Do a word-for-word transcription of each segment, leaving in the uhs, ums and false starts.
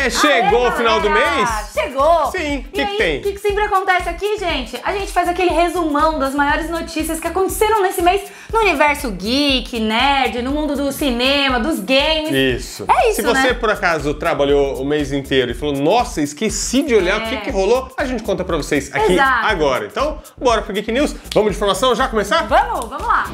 Aê, chegou Aê, o final do mês? Chegou! Sim, o que, e que aí, tem? O que, que sempre acontece aqui, gente? A gente faz aquele resumão das maiores notícias que aconteceram nesse mês no universo geek, nerd, no mundo do cinema, dos games. Isso. É isso, Se você, né? por acaso, trabalhou o mês inteiro e falou, nossa, esqueci de olhar É. o que, que rolou, a gente conta pra vocês aqui Exato. agora. Então, bora pro Geek News. Vamos de informação? Já começar? Vamos, vamos lá!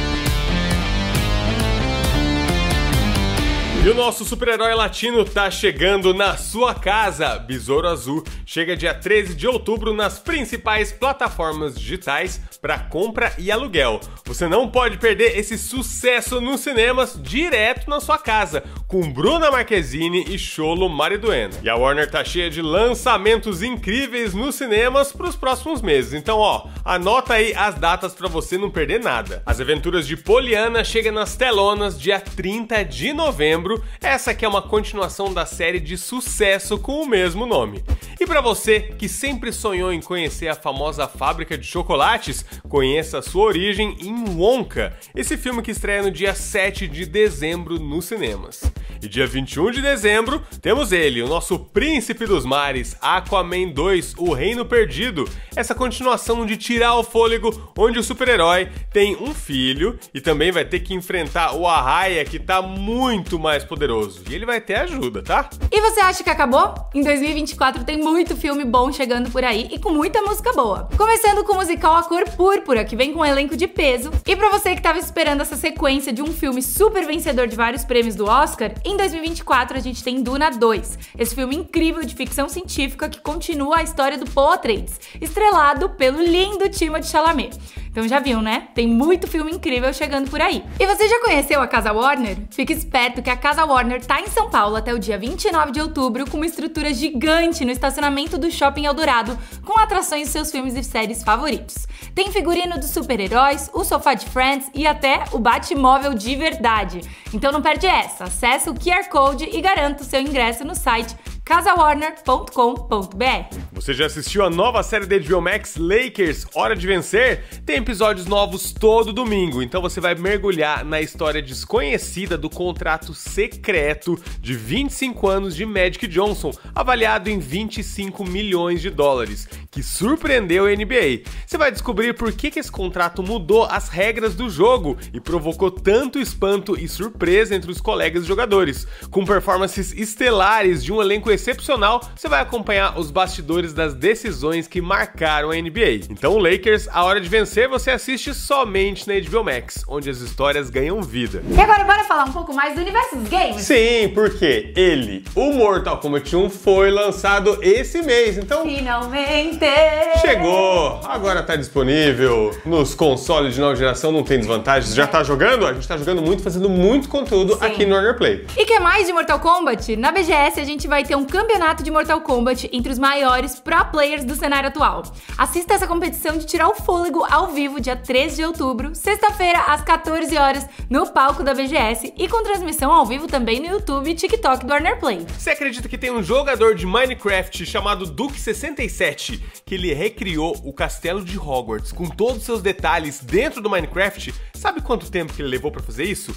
E o nosso super-herói latino tá chegando na sua casa. Besouro Azul chega dia treze de outubro nas principais plataformas digitais para compra e aluguel. Você não pode perder esse sucesso nos cinemas direto na sua casa, com Bruna Marquezine e Xolo Mariduena. E a Warner tá cheia de lançamentos incríveis nos cinemas para os próximos meses. Então, ó, anota aí as datas para você não perder nada. As Aventuras de Poliana chega nas telonas dia trinta de novembro. Essa aqui é uma continuação da série de sucesso com o mesmo nome. E para você que sempre sonhou em conhecer a famosa fábrica de chocolates, conheça a sua origem em Wonka, esse filme que estreia no dia sete de dezembro nos cinemas. E dia vinte e um de dezembro temos ele, o nosso príncipe dos mares, Aquaman dois, O Reino Perdido, essa continuação de tirar o fôlego, onde o super-herói tem um filho e também vai ter que enfrentar o Arraia, que tá muito mais poderoso. E ele vai ter ajuda, tá? E você acha que acabou? Em dois mil e vinte e quatro tem muito filme bom chegando por aí e com muita música boa. Começando com o musical A Cor Púrpura, que vem com um elenco de peso. E pra você que tava esperando essa sequência de um filme super vencedor de vários prêmios do Oscar, em dois mil e vinte e quatro a gente tem Duna dois, esse filme incrível de ficção científica que continua a história do Paul Atreides, estrelado pelo lindo Timothée Chalamet. Então já viu, né? Tem muito filme incrível chegando por aí. E você já conheceu a Casa Warner? Fique esperto que a Casa Warner tá em São Paulo até o dia vinte e nove de outubro com uma estrutura gigante no estacionamento do Shopping Eldorado, com atrações de seus filmes e séries favoritos. Tem figurino dos super-heróis, o sofá de Friends e até o Batmóvel de verdade. Então não perde essa, acessa o Q R Code e garanta o seu ingresso no site casa warner ponto com ponto b r. Você já assistiu a nova série da H B O Max, Lakers, Hora de Vencer? Tem episódios novos todo domingo, então você vai mergulhar na história desconhecida do contrato secreto de vinte e cinco anos de Magic Johnson, avaliado em vinte e cinco milhões de dólares, que surpreendeu a N B A. Você vai descobrir por que, que esse contrato mudou as regras do jogo e provocou tanto espanto e surpresa entre os colegas jogadores. Com performances estelares de um elenco excepcional, você vai acompanhar os bastidores das decisões que marcaram a N B A. Então o Lakers, A Hora de Vencer, você assiste somente na H B O Max, onde as histórias ganham vida. E agora bora falar um pouco mais do universo dos games? Sim, porque ele, o Mortal Kombat um, foi lançado esse mês, então Finalmente! chegou! Agora tá disponível nos consoles de nova geração, não tem desvantagens. Já tá jogando? A gente tá jogando muito, fazendo muito conteúdo Sim. aqui no Warner Play. E que mais de Mortal Kombat? Na B G S a gente vai ter um campeonato de Mortal Kombat entre os maiores pro players do cenário atual. Assista essa competição de tirar o fôlego ao vivo dia treze de outubro, sexta-feira às quatorze horas, no palco da B G S e com transmissão ao vivo também no YouTube e TikTok do Warner Play. Você acredita que tem um jogador de Minecraft chamado Duke sessenta e sete que ele recriou o castelo de Hogwarts com todos os seus detalhes dentro do Minecraft? Sabe quanto tempo que ele levou pra fazer isso?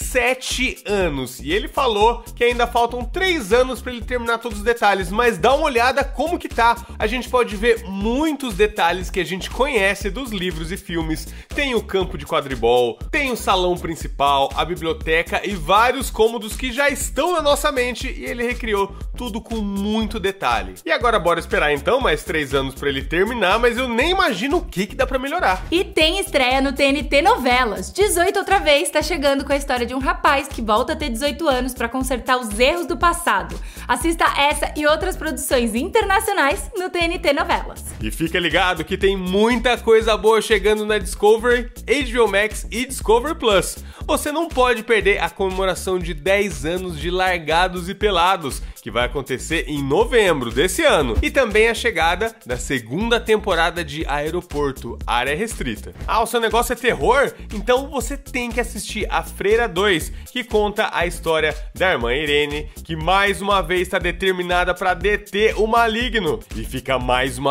Sete anos. E ele falou que ainda faltam três anos pra ele terminar todos os detalhes, mas dá uma olhada como que tá. A gente pode ver muitos detalhes que a gente conhece dos livros e filmes. Tem o campo de quadribol, tem o salão principal, a biblioteca e vários cômodos que já estão na nossa mente e ele recriou tudo com muito detalhe. E agora bora esperar então mais três anos pra ele terminar, mas eu nem imagino o que que dá pra melhorar. E tem estreia no T N T Novelas. dezoito outra vez tá chegando com a história de um rapaz que volta a ter dezoito anos pra consertar os erros do passado. Assista essa e outras produções internacionais no T N T Novelas. E fica ligado que tem muita coisa boa chegando na Discovery, H B O Max e Discovery Plus. Você não pode perder a comemoração de dez anos de Largados e Pelados, que vai acontecer em novembro desse ano. E também a chegada da segunda temporada de Aeroporto, Área Restrita. Ah, o seu negócio é terror? Então você tem que assistir a Freira dois, que conta a história da irmã Irene, que mais uma vez está determinada para deter o maligno e fica mais uma vez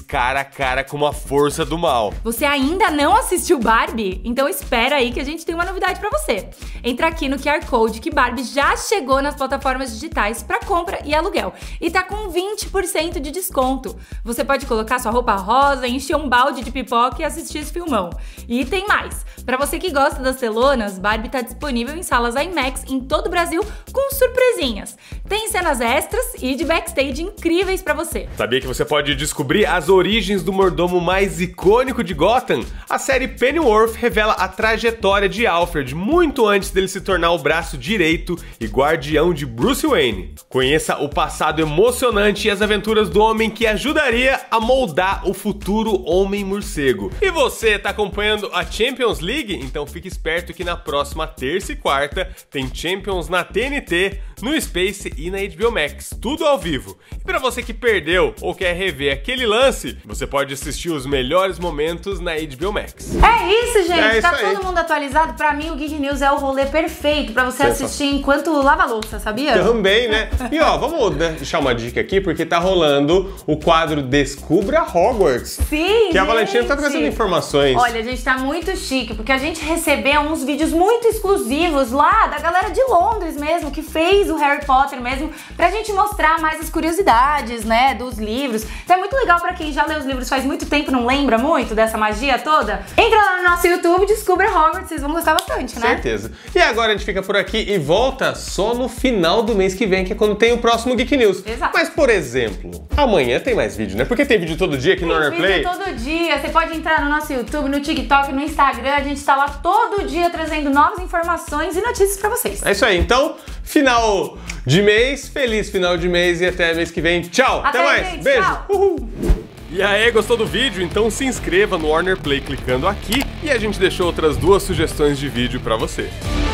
cara a cara com uma força do mal. Você ainda não assistiu Barbie? Então espera aí que a gente tem uma novidade pra você. Entra aqui no Q R Code que Barbie já chegou nas plataformas digitais pra compra e aluguel. E tá com vinte por cento de desconto. Você pode colocar sua roupa rosa, encher um balde de pipoca e assistir esse filmão. E tem mais. Pra você que gosta das telonas, Barbie tá disponível em salas IMAX em todo o Brasil com surpresinhas. Tem cenas extras e de backstage incríveis pra você. Sabia que você pode descobrir as origens do mordomo mais icônico de Gotham? A série Pennyworth revela a trajetória de Alfred muito antes dele se tornar o braço direito e guardião de Bruce Wayne. Conheça o passado emocionante e as aventuras do homem que ajudaria a moldar o futuro Homem-Morcego. E você tá acompanhando a Champions League? Então fique esperto que na próxima terça e quarta tem Champions na T N T, no Space e na H B O Max, tudo ao vivo. E pra você que perdeu ou quer rever aquele lance, você pode assistir os melhores momentos na H B O Max. É isso, gente. É isso tá aí. todo mundo atualizado. Pra mim, o Geek News é o rolê perfeito pra você assistir enquanto lava a louça, sabia? Também, né? E ó, vamos deixar uma dica aqui, porque tá rolando o quadro Descubra Hogwarts. Sim, Que a Valentina tá trazendo informações. Olha, a gente tá muito chique, porque a gente recebeu uns vídeos muito exclusivos lá da galera de Londres mesmo, que fez o Harry Potter mesmo, pra gente mostrar mais as curiosidades, né, dos livros. Então é muito legal pra quem já leu os livros faz muito tempo, não lembra muito dessa magia toda. Entra lá no nosso YouTube, Descubra Hogwarts, vocês vão gostar bastante, né? Certeza. E agora a gente fica por aqui e volta só no final do mês que vem, que é quando tem o próximo Geek News. Exato. Mas, por exemplo, amanhã tem mais vídeo, né? Porque tem vídeo todo dia aqui no Warner Play. Tem vídeo todo dia, você pode entrar no nosso YouTube, no TikTok, no Instagram, a gente tá lá todo dia trazendo novas informações e notícias pra vocês. É isso aí, então, final de mês, feliz final de mês e até mês que vem. Tchau, até, Até, mais, gente, beijo. tchau. Uhul. E aí, gostou do vídeo? Então se inscreva no Warner Play clicando aqui e a gente deixou outras duas sugestões de vídeo pra você.